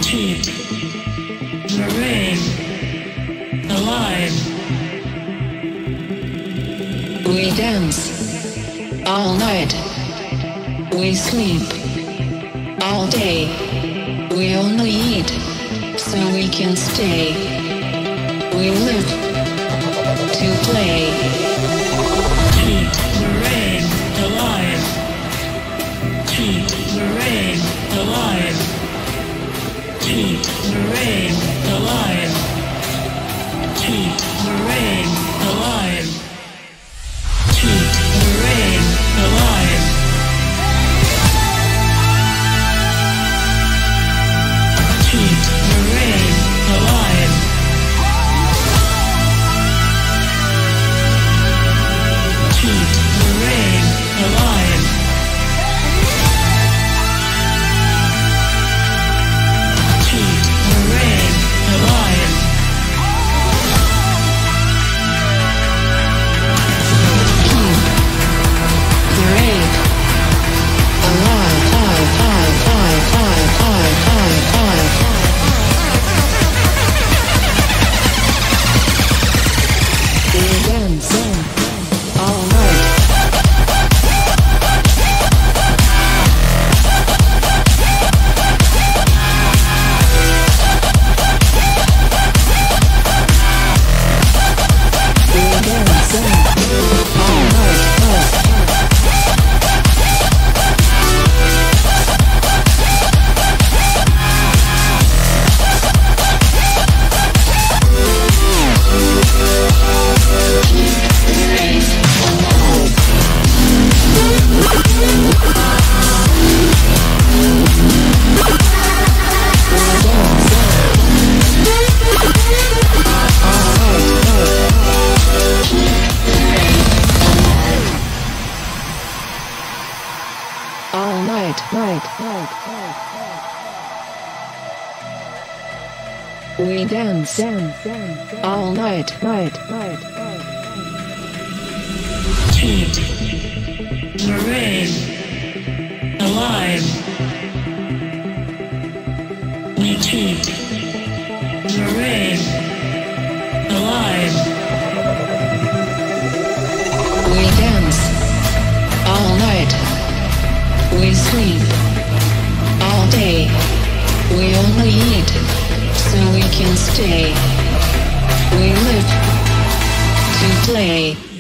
keep the rave alive. We dance all night. We sleep all day. We only eat so we can stay. We live to play. Keep the rave alive. Keep the rave alive. Keep the rave alive. Keep the rave alive. Keep the rave alive. Keep the rave alive. Keep the rave alive. Keep the rave alive. The rave alive, alive, alive, alive, alive, alive, alive, alive. We dance all night. We dance all night. All night, night. We dance all night, night. Keep the rave alive. We keep the rave alive. We dance all night. We sleep all day. We only eat so we can stay. We live to play.